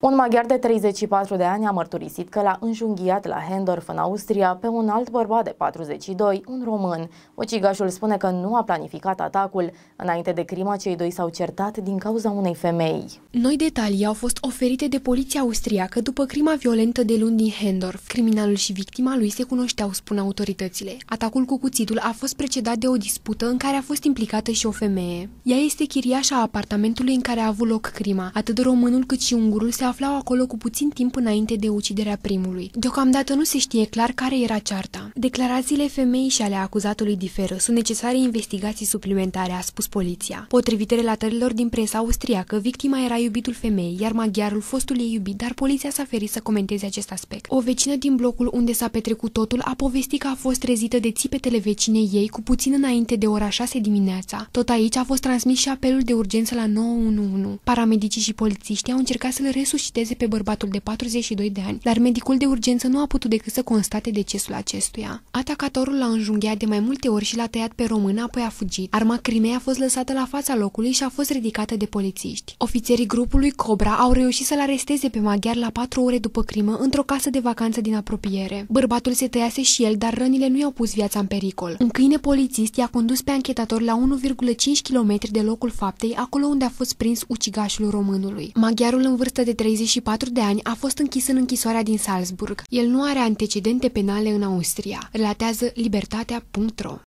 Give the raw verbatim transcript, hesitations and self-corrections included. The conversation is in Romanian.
Un maghiar de treizeci și patru de ani a mărturisit că l-a înjunghiat la Hendorf, în Austria, pe un alt bărbat de patruzeci și doi, un român. Ucigașul spune că nu a planificat atacul. Înainte de crimă, cei doi s-au certat din cauza unei femei. Noi detalii au fost oferite de poliția austriacă după crima violentă de luni din Hendorf. Criminalul și victima lui se cunoșteau, spun autoritățile. Atacul cu cuțitul a fost precedat de o dispută în care a fost implicată și o femeie. Ea este chiriașa apartamentului în care a avut loc crima. Atât românul cât și ungurul se aflau acolo cu puțin timp înainte de uciderea primului. Deocamdată nu se știe clar care era cearta. Declarațiile femeii și ale acuzatului diferă. Sunt necesare investigații suplimentare, a spus poliția. Potrivit relatărilor din presa austriacă, victima era iubitul femeii, iar maghiarul fostul ei iubit, dar poliția s-a ferit să comenteze acest aspect. O vecină din blocul unde s-a petrecut totul a povestit că a fost trezită de țipetele vecinei ei cu puțin înainte de ora șase dimineața. Tot aici a fost transmis și apelul de urgență la nouă unu unu. Paramedicii și polițiștii au încercat să-l resusciteze pe bărbatul de patruzeci și doi de ani, dar medicul de urgență nu a putut decât să constate decesul acestuia. Atacatorul l-a înjunghiat de mai multe ori și l-a tăiat pe român, apoi a fugit. Arma crimei a fost lăsată la fața locului și a fost ridicată de polițiști. Ofițerii grupului Cobra au reușit să-l aresteze pe maghiar la patru ore după crimă într-o casă de vacanță din apropiere. Bărbatul se tăiase și el, dar rănile nu i-au pus viața în pericol. Un câine polițist i-a condus pe anchetator la unu virgulă cinci kilometri de locul faptei, acolo unde a fost prins ucigașul românului. Maghiarul, în vârstă de treizeci și patru de ani, a fost închis în închisoarea din Salzburg. El nu are antecedente penale în Austria, relatează libertatea punct ro.